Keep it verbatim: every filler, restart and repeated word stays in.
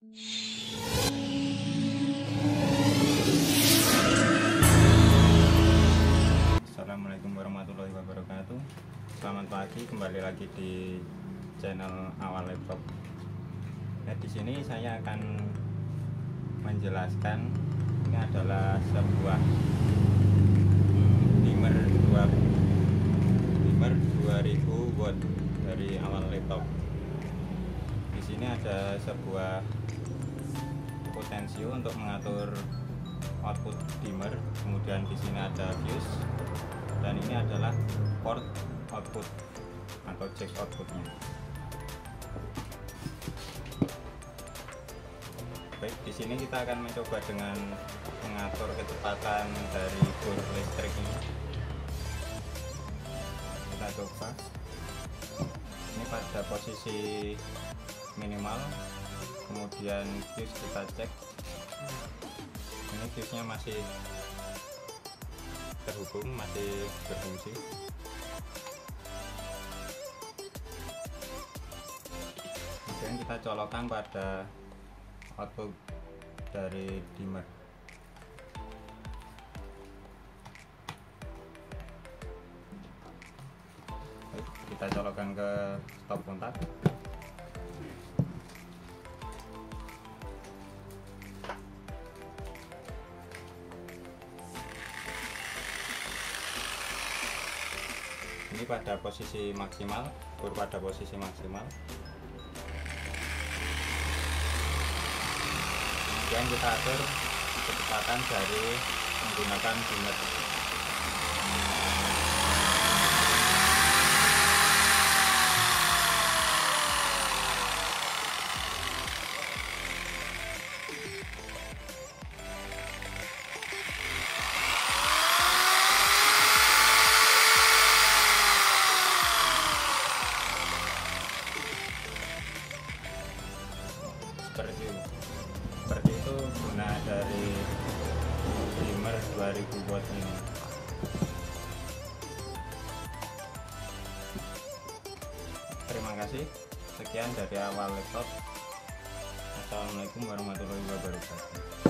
Assalamualaikum warahmatullahi wabarakatuh. Selamat pagi, kembali lagi di channel Awal Laptop. Nah, di sini saya akan menjelaskan ini adalah sebuah dimmer dua dimmer dua ribu watt dari Awal Laptop. Di sini ada sebuah potensio untuk mengatur output dimmer, kemudian di sini ada fuse, dan ini adalah port output atau jack outputnya. Baik, di sini kita akan mencoba dengan mengatur kecepatan dari bor listrik ini. Kita coba. Ini pada posisi minimal, kemudian fuse kita cek. Ini fuse nya masih terhubung, masih berfungsi. Kemudian kita colokkan pada output dari dimmer. Kita colokkan ke stop kontak. Ini pada posisi maksimal, bor pada posisi maksimal. Kemudian kita atur kecepatan dari menggunakan dimmer. Seperti itu. Seperti itu guna dari dimmer dua ribu watt ini. Terima kasih. Sekian dari Awal Laptop. Assalamualaikum warahmatullahi wabarakatuh.